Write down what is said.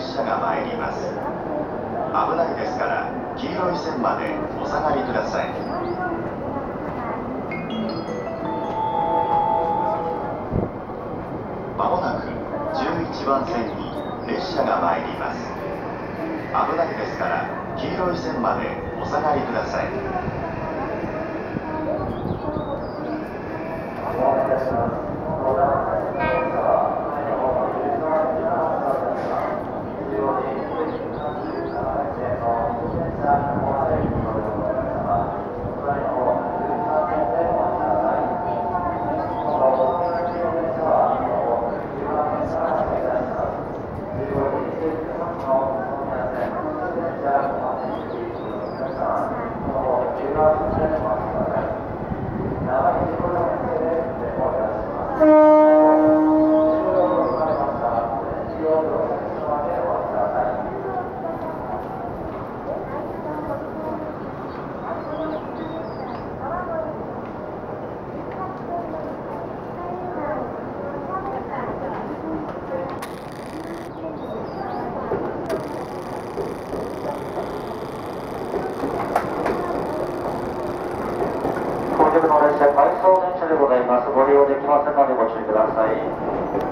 列車が参ります。危ないですから黄色い線までお下がりください。まもなく11番線に列車が参ります。危ないですから黄色い線までお下がりください。お願いいたします。 本日の列車、回送電車でございます。ご利用できませんのでご注意ください。